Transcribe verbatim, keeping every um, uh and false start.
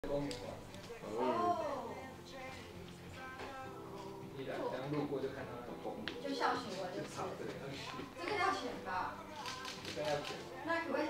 公园玩。 哦， 一来这样路过就看到那个公园， 就笑醒我就是。 草这个东西， 这个要钱吧？ 这个要钱。 那可不可以